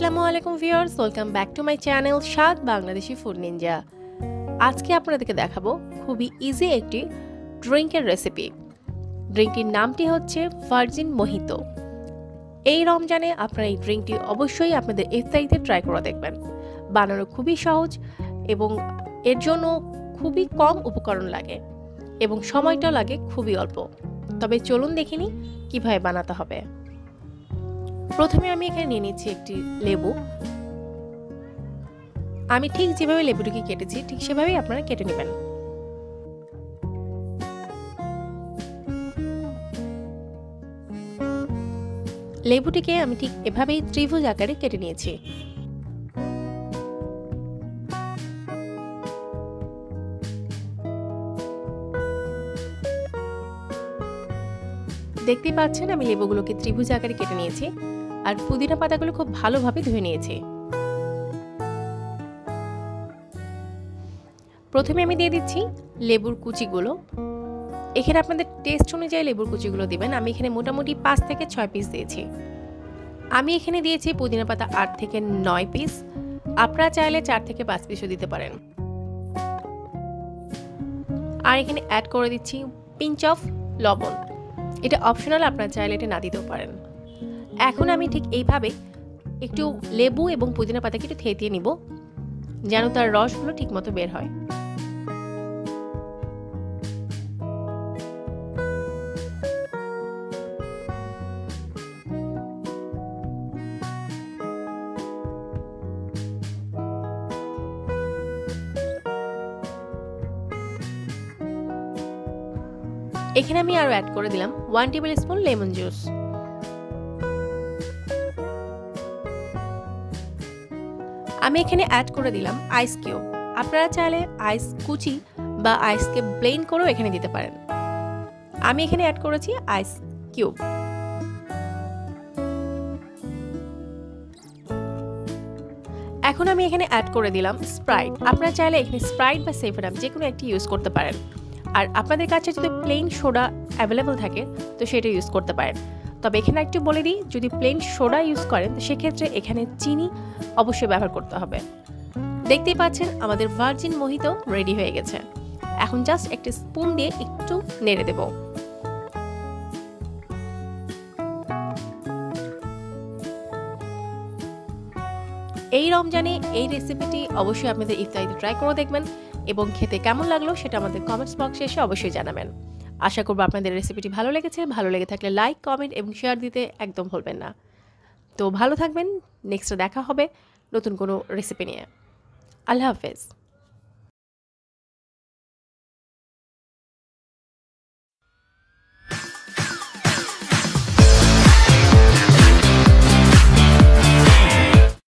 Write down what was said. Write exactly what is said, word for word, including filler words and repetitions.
আসসালামু আলাইকুম viewers, welcome back to my channel স্বাদ বাংলাদেশি ফুড নিনজা। আজকে আপনাদেরকে দেখাবো খুবই ইজি একটি ড্রিঙ্কের রেসিপি। ড্রিঙ্কটির নামটি হচ্ছে ভার্জিন মোহিতো। এই রমজানে আপনারা এই ড্রিঙ্কটি অবশ্যই আপনাদের ইফতারিতে ট্রাই করে দেখবেন। বানানো খুবই সহজ এবং এর জন্য খুবই কম উপকরণ লাগে এবং সময়টাও লাগে খুবই অল্প। তবে চলুন দেখিনি কিভাবে বানাতে হবে। প্রথমে আমি এখানে নিয়ে নিচ্ছি একটি লেবু। আমি ঠিক যেভাবে লেবুটিকে কেটেছি ঠিক সেভাবেই আপনারা কেটে নেবেন। লেবুটিকে আমি ঠিক এভাবেই ত্রিভুজ আকারে কেটে নিয়েছি। দেখতেই পাচ্ছেন আমি লেবুগুলোকে ত্রিভুজ আকারে কেটে নিয়েছি আর পুদিনা পাতাগুলো খুব ভালোভাবে ধুয়ে নিয়েছি। প্রথমে আমি দিয়ে দিচ্ছি লেবুর কুচিগুলো। এখানে আপনাদের টেস্ট অনুযায়ী লেবুর কুচিগুলো দিবেন। আমি এখানে মোটামুটি পাঁচ থেকে ছয় পিস দিয়েছি। আমি এখানে দিয়েছি পুদিনা পাতা আট থেকে নয় পিস। আপনারা চাইলে চার থেকে পাঁচ পিসও দিতে পারেন। আর এখানে অ্যাড করে দিচ্ছি পিঞ্চ অফ লবণ। এটা অপশনাল, আপনারা চাইলে এটা না দিতেও পারেন। এখন আমি ঠিক এইভাবে একটু লেবু এবং পুদিনা পাতাকে একটু থেতিয়ে নিব যেন তার রসগুলো ঠিকমতো বের হয়। এখানে আমি আরো অ্যাড করে দিলাম one table spoon lemon juice. আমি এখানে অ্যাড করে দিলাম আইস কিউব। আপনারা চাইলে আইস কুচি বা আইসকে ব্লেন্ড করেও এখানে দিতে পারেন। আমি এখানে অ্যাড করেছি আইস কিউব। এখন আমি এখানে অ্যাড করে দিলাম স্প্রাইট। আপনারা চাইলে এখানে স্প্রাইট বা সেভেন আপ যে কোনো একটি ইউজ করতে পারেন। আর আপনাদের কাছে যদি প্লেন সোডা অ্যাভেলেবল থাকে তো সেটা ইউজ করতে পারেন। তবে এখানে একটু বলে দিই, যদি প্লেন সোডা ইউজ করেন তো সেক্ষেত্রে এখানে চিনি অবশ্যই ব্যবহার করতে হবে। দেখতেই পাচ্ছেন আমাদের ভার্জিন মোহিতো রেডি হয়ে গেছে। এখন জাস্ট একটা স্পুন দিয়ে একটু নেড়ে দেব। এই রমজানে এই রেসিপিটি অবশ্যই আপনাদের ইফতারিতে ট্রাই করে দেখবেন এবং খেতে কেমন লাগলো সেটা আমাদের কমেন্টস বক্সে এসে অবশ্যই জানাবেন। আশা করব আপনাদের রেসিপিটি ভালো লেগেছে। ভালো লেগে থাকলে লাইক, কমেন্ট এবং শেয়ার দিতে একদম ভুলবেন না। তো ভালো থাকবেন। নেক্সটে দেখা হবে নতুন কোনো রেসিপি নিয়ে। আল্লাহ হাফেজ।